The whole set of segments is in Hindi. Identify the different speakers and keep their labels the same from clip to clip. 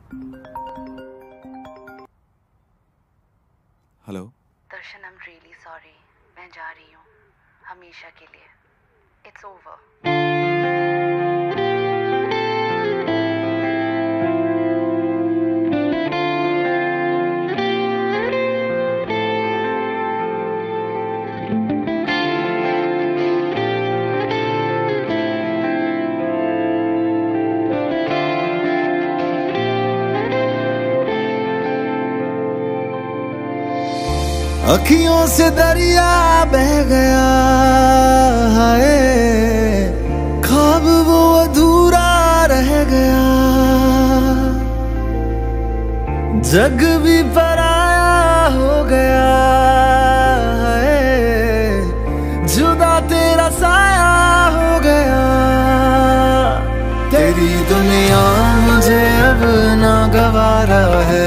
Speaker 1: Hello
Speaker 2: Darshan, I am really sorry. मैं जा रही हूँ हमेशा के लिए। It's over.
Speaker 3: अखियों से दरिया बह गया है, ख्वाब वो अधूरा रह गया। जग भी पराया हो गया है, जुदा तेरा साया हो गया। तेरी दुनिया मुझे अब ना गवारा है,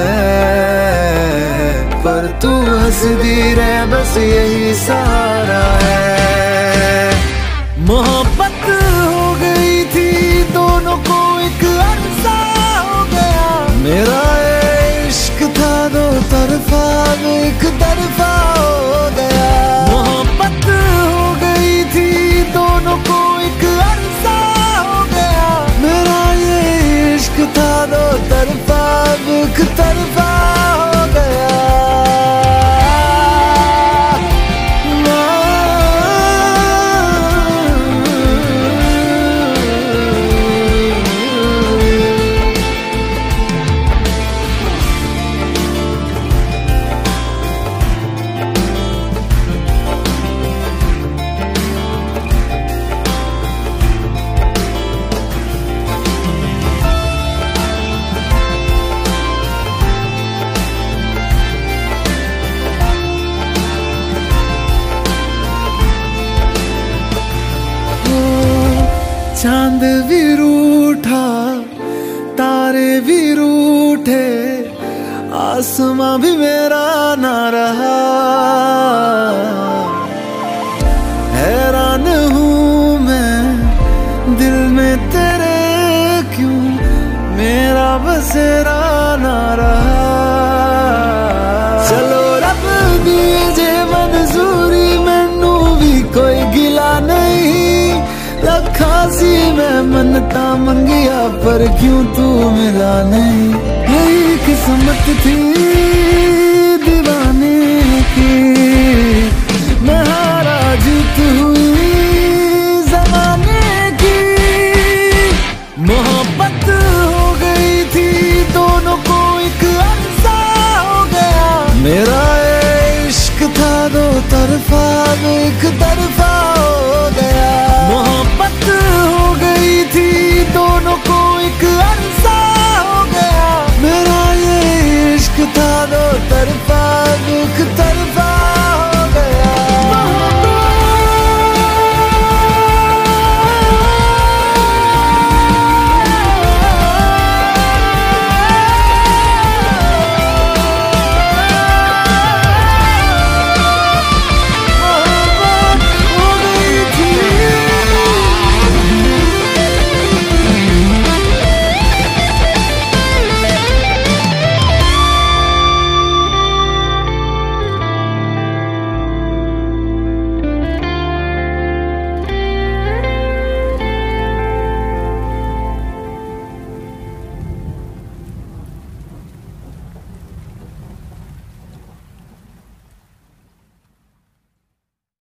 Speaker 3: पर तू हंसदी रहे बस यही सहारा है। मोहब्बत हो गई थी दोनों को, एक अरसा हो गया। मेरा इश्क था दो तरफा, एक तरफा हो गया। मोहब्बत हो गई थी दोनों को, एक अरसा हो गया। मेरा ये इश्क था दो तरफा, एक तरफा हो गया। चांद भी रूठा, तारे भी रूठे, आसमां भी मेरा ना रहा। हैरान हूँ मैं दिल में तेरे, क्यों मेरा बसेरा ना रहा। चलो रब दिए जे मंजूरी, मैनू भी कोई गिला नहीं। रखा सी मैं मनता मंगिया, पर क्यों तू मिला नहीं। यही किस्मत थी दीवाने की, मैं हारा जीत हुई ज़माने की। मोहब्बत हो गई थी दोनों को, एक अरसा हो गया। मेरा इश्क था दो तरफा, एक तरफा